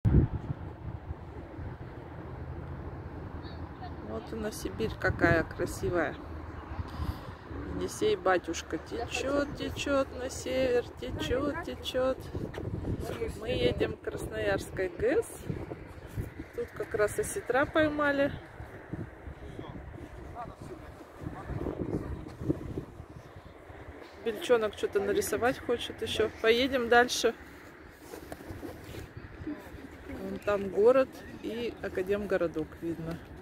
Вот она, Сибирь какая красивая. Енисей, батюшка, течет, течет на север, течет, течет. Мы едем к Красноярской ГЭС. Тут как раз осетра поймали. Бельчонок что-то нарисовать хочет еще. Поедем дальше. Вон там город и Академгородок видно.